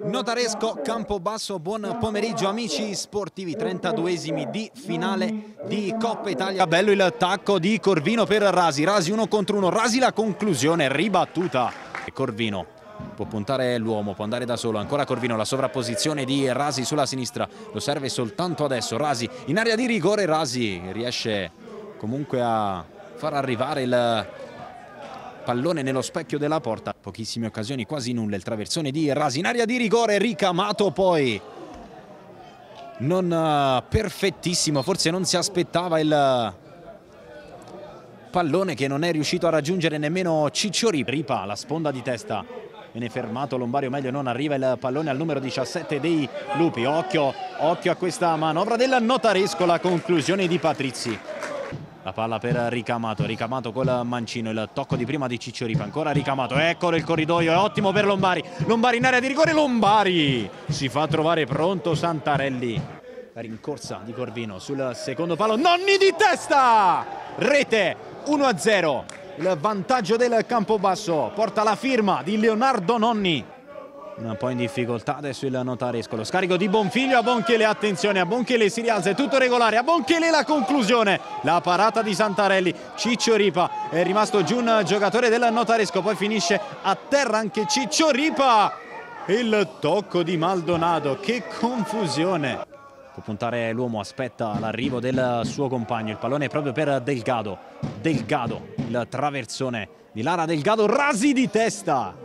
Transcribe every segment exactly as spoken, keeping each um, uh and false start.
Notaresco, Campobasso, buon pomeriggio amici sportivi, trentaduesimi di finale di Coppa Italia. Bello il tacco di Corvino per Rasi, Rasi uno contro uno, Rasi la conclusione, ribattuta. E Corvino può puntare l'uomo, può andare da solo, ancora Corvino, la sovrapposizione di Rasi sulla sinistra, lo serve soltanto adesso, Rasi in area di rigore, Rasi riesce comunque a far arrivare il pallone nello specchio della porta, pochissime occasioni, quasi nulla, il traversone di Rasi in area di rigore, ricamato poi non uh, perfettissimo, forse non si aspettava il pallone che non è riuscito a raggiungere nemmeno Ciccio Ripa. Ripa, la sponda di testa, viene fermato Lombario, meglio non arriva il pallone al numero diciassette dei Lupi, occhio, occhio a questa manovra del Notaresco, la conclusione di Patrizi. La palla per Ricamato, Ricamato col mancino, il tocco di prima di Ciccio Ripa, ancora Ricamato, eccolo il corridoio, è ottimo per Lombari, Lombari in area di rigore, Lombari si fa trovare pronto Santarelli, la rincorsa di Corvino sul secondo palo, Nonni di testa, rete uno a zero, il vantaggio del Campobasso porta la firma di Leonardo Nonni. Un po' in difficoltà adesso il Notaresco, lo scarico di Bonfiglio a Bonchele, attenzione a Bonchele, si rialza, è tutto regolare, a Bonchele la conclusione, la parata di Santarelli, Ciccio Ripa, è rimasto giù un giocatore del Notaresco, poi finisce a terra anche Ciccio Ripa, il tocco di Maldonado, che confusione. Può puntare l'uomo, aspetta l'arrivo del suo compagno, il pallone è proprio per Delgado, Delgado, il traversone di Lara Delgado, Rasi di testa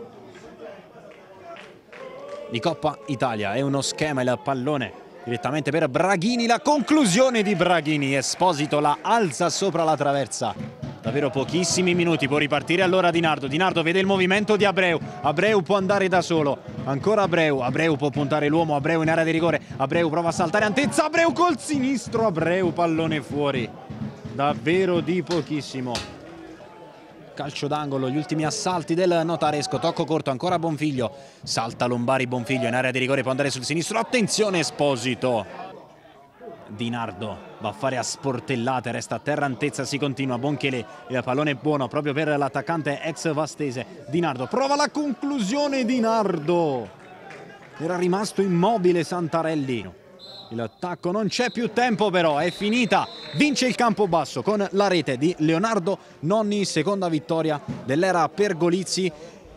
di Coppa Italia, è uno schema, il pallone direttamente per Braghini, la conclusione di Braghini, Esposito la alza sopra la traversa, davvero pochissimi minuti, può ripartire allora Di Nardo, Di Nardo vede il movimento di Abreu, Abreu può andare da solo, ancora Abreu, Abreu può puntare l'uomo, Abreu in area di rigore, Abreu prova a saltare Antezza, Abreu col sinistro, Abreu pallone fuori, davvero di pochissimo. Calcio d'angolo, gli ultimi assalti del Notaresco, tocco corto, ancora Bonfiglio, salta Lombari, Bonfiglio in area di rigore, può andare sul sinistro, attenzione Esposito, Di Nardo va a fare a sportellate, resta a terra Antezza, si continua, Bonchele, il pallone è buono proprio per l'attaccante ex Vastese, Di Nardo, prova la conclusione Di Nardo, era rimasto immobile Santarelli. Il tacco non c'è più tempo però, è finita, vince il Campobasso con la rete di Leonardo Nonni, seconda vittoria dell'era Pergolizzi.